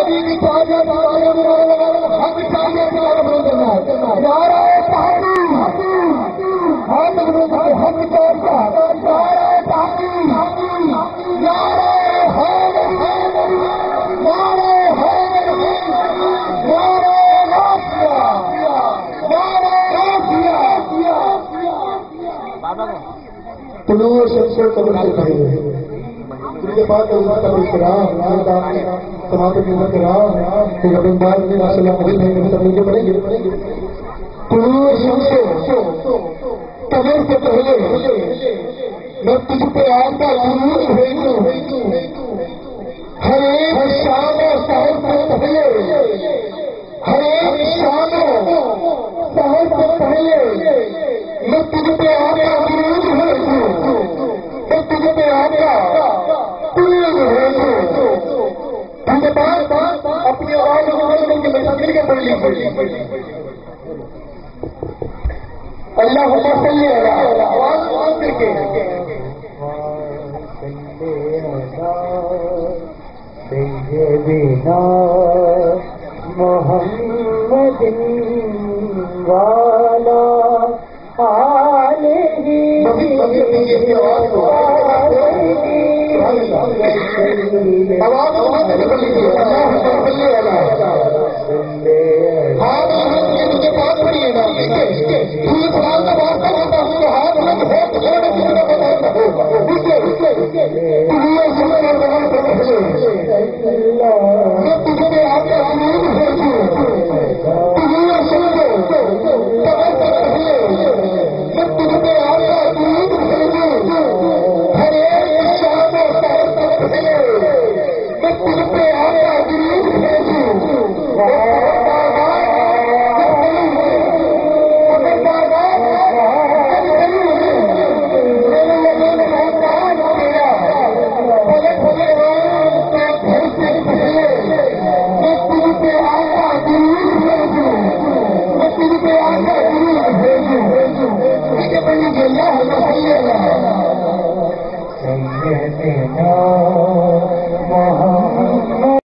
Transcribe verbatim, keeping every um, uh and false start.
طلوع شمس قبل سے پہلے اس کے بعد اللہ کا احترام تمام امت کرام پھر اپنے بعد میں ماشاء اللہ مجھے نہیں سب مجھے پڑیں گے. طلوع شمس قبل سے پہلے میں تجھ پہ آپ کا درود بھیجوں ہر ایک شام و سحر سے پہلے ہر ایک شام و سحر سے پہلے میں تجھ پہ آپ کا درود بھیجوں میں تجھ پہ آپ کا درود بھیجوں. ہم نے بات بات اپنی آواز میں کے بچا مل کے پڑھ لی. اللہ صلی اللہ آواز آواز دے کے سیدنا محمد والا